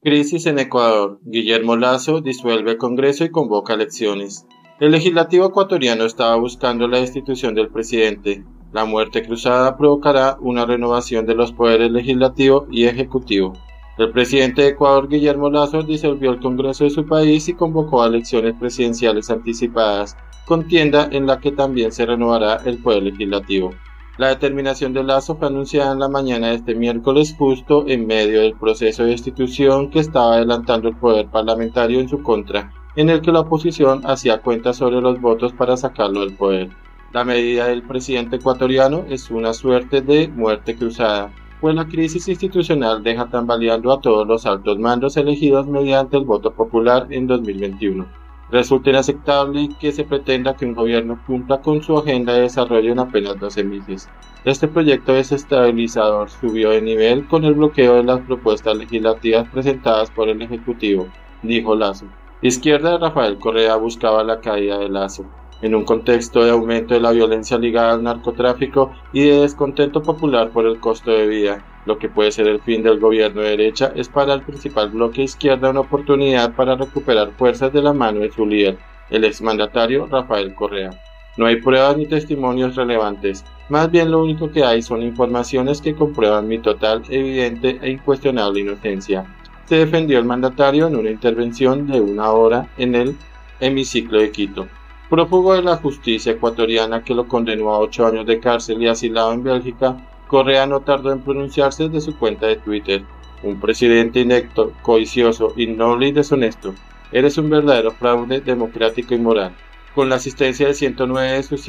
Crisis en Ecuador. Guillermo Lasso disuelve Congreso y convoca elecciones. El legislativo ecuatoriano estaba buscando la destitución del presidente. La muerte cruzada provocará una renovación de los poderes legislativo y ejecutivo. El presidente de Ecuador, Guillermo Lasso, disolvió el Congreso de su país y convocó a elecciones presidenciales anticipadas, contienda en la que también se renovará el poder legislativo. La determinación de Lasso fue anunciada en la mañana de este miércoles, justo en medio del proceso de destitución que estaba adelantando el poder parlamentario en su contra, en el que la oposición hacía cuentas sobre los votos para sacarlo del poder. La medida del presidente ecuatoriano es una suerte de muerte cruzada, pues la crisis institucional deja tambaleando a todos los altos mandos elegidos mediante el voto popular en 2021. Resulta inaceptable que se pretenda que un gobierno cumpla con su agenda de desarrollo en apenas 12 meses. Este proyecto desestabilizador subió de nivel con el bloqueo de las propuestas legislativas presentadas por el Ejecutivo, dijo Lasso. Izquierda de Rafael Correa buscaba la caída de Lasso. En un contexto de aumento de la violencia ligada al narcotráfico y de descontento popular por el costo de vida, lo que puede ser el fin del gobierno de derecha es para el principal bloque izquierda una oportunidad para recuperar fuerzas de la mano de su líder, el exmandatario Rafael Correa. No hay pruebas ni testimonios relevantes, más bien lo único que hay son informaciones que comprueban mi total, evidente e incuestionable inocencia. Se defendió el mandatario en una intervención de 1 hora en el hemiciclo de Quito. Prófugo de la justicia ecuatoriana que lo condenó a 8 años de cárcel y asilado en Bélgica, Correa no tardó en pronunciarse desde su cuenta de Twitter. Un presidente inepto, codicioso, innoble y deshonesto. Eres un verdadero fraude democrático y moral. Con la asistencia de 109 de sus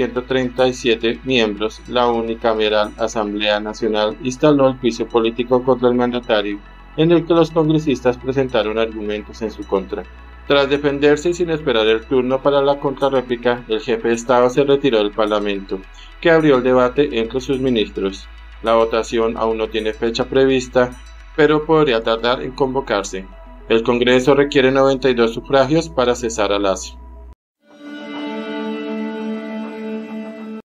137 miembros, la unicameral Asamblea Nacional instaló el juicio político contra el mandatario, en el que los congresistas presentaron argumentos en su contra. Tras defenderse y sin esperar el turno para la contrarréplica, el jefe de Estado se retiró del Parlamento, que abrió el debate entre sus ministros. La votación aún no tiene fecha prevista, pero podría tardar en convocarse. El Congreso requiere 92 sufragios para cesar a Lasso.